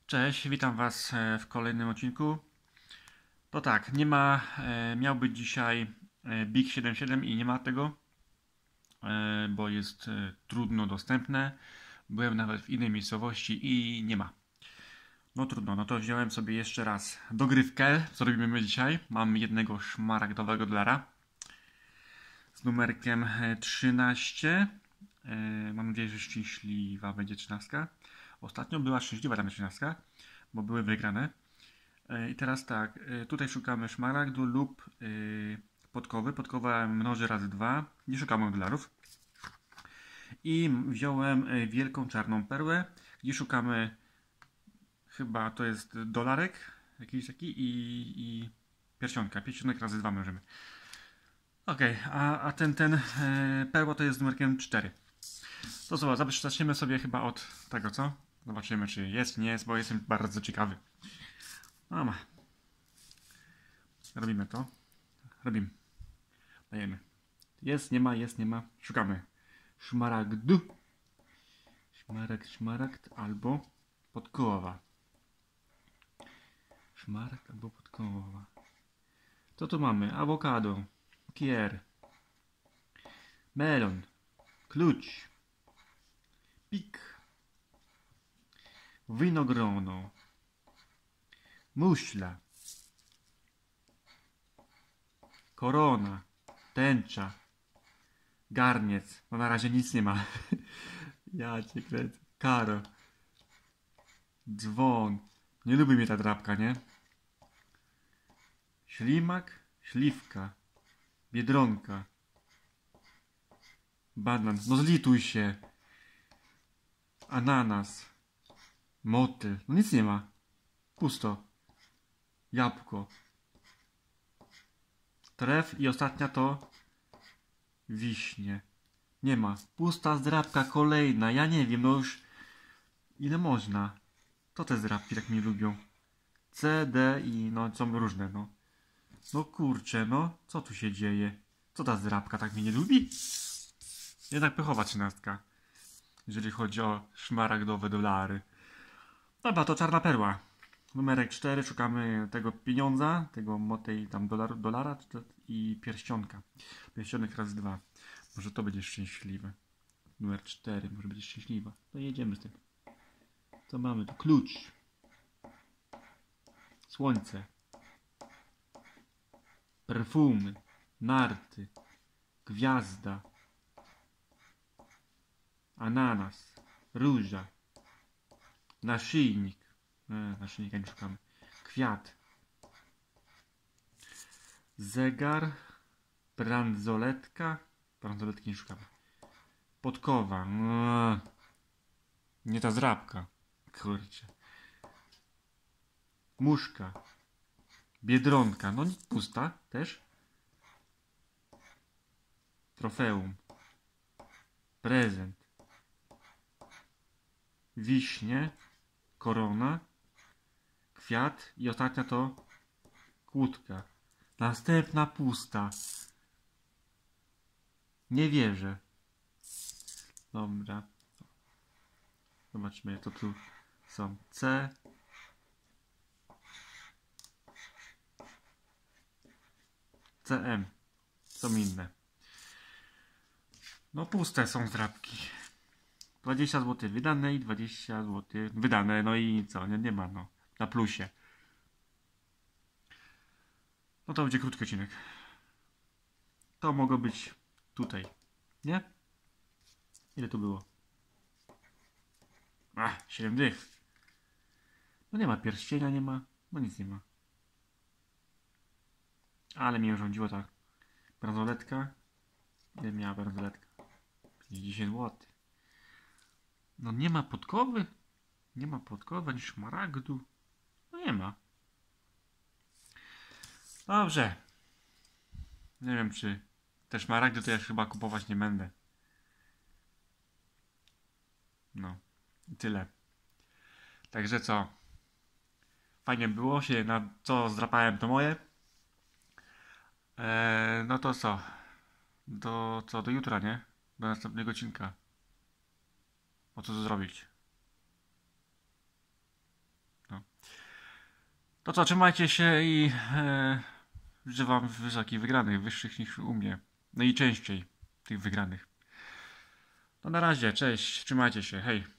Cześć, witam Was w kolejnym odcinku. To tak, nie ma, miał być dzisiaj Big 77 i nie ma tego, bo jest trudno dostępne. Byłem nawet w innej miejscowości i nie ma. No trudno, no to wziąłem sobie jeszcze raz dogrywkę, co robimy dzisiaj. Mam jednego szmaragdowego dolara z numerkiem 13. Mam nadzieję, że szczęśliwa będzie 13. Ostatnio była szczęśliwa ta 13, bo były wygrane. I teraz tak, tutaj szukamy szmaragdu lub podkowy. Podkowa mnoży razy 2. Nie szukamy dolarów. I wziąłem wielką czarną perłę, gdzie szukamy, chyba to jest dolarek, jakiś taki i pierścionka. Pierścionek razy 2 mnożymy. Ok, a ten perła to jest z numerkiem 4. To zobacz, zaczniemy sobie chyba od tego, co? Zobaczymy, czy jest, nie jest, bo jestem bardzo ciekawy. No, robimy to. Robimy. Dajemy. Jest, nie ma, jest, nie ma. Szukamy. Szmaragdu. Szmaragd albo podkowa. Szmaragd albo podkowa. Co tu mamy? Awokado. Kier. Melon. Klucz. Pik. Winogrono. Muszla. Korona. Tęcza. Garniec. No na razie nic nie ma. Ja cię kręcę. Karo. Dzwon. Nie lubi mnie ta drapka, nie? Ślimak. Śliwka. Biedronka. Banan. No zlituj się. Ananas. Motyl. No nic nie ma. Pusto. Jabłko. Tref i ostatnia to wiśnie. Nie ma. Pusta zdrabka kolejna. Ja nie wiem, no już ile można. To te zdrabki tak mnie lubią. C, D i no są różne, no. No kurczę, no. Co tu się dzieje? Co ta zdrabka tak mnie nie lubi? Jednak pechowa 13. Jeżeli chodzi o szmaragdowe dolary. Dobra, to czarna perła. Numerek 4, szukamy tego pieniądza, tej tam dolara i pierścionka. Pierścionek razy 2. Może to będzie szczęśliwe. Numer 4, może będzie szczęśliwa. To jedziemy z tym. Co mamy tu? Klucz. Słońce. Perfumy. Narty. Gwiazda. Ananas. Róża. Naszyjnik. Naszyjnika nie szukamy. Kwiat. Zegar. Bransoletka. Bransoletki nie szukamy. Podkowa. Nie ta zrabka. Kurczę. Muszka. Biedronka. No pusta też. Trofeum. Prezent. Wiśnie. Korona. Kwiat. I ostatnia to kłódka. Następna pusta. Nie wierzę. Dobra. Zobaczmy, co tu są. C. CM. Są inne. No puste są zdrabki. 20 zł wydane i 20 zł wydane. No i co? Nie ma, no. Na plusie. No to będzie krótki odcinek. To mogło być tutaj. Nie? Ile tu było? 7 dych. No nie ma pierścienia, nie ma. No nic nie ma. Ale mnie urządziła ta bransoletka. Ile miała bransoletka? 50 zł. No nie ma podkowy. Nie ma podkowy ani szmaragdu. No nie ma. Dobrze. Nie wiem, czy te szmaragdy to ja chyba kupować nie będę. No. I tyle. Także co? Fajnie było się, na co zdrapałem to moje. No to co? Do jutra, nie? Do następnego odcinka. O co tu zrobić? To co, trzymajcie się i życzę wam wysokich wygranych, wyższych niż u mnie. No i częściej tych wygranych. No na razie, cześć, trzymajcie się, hej.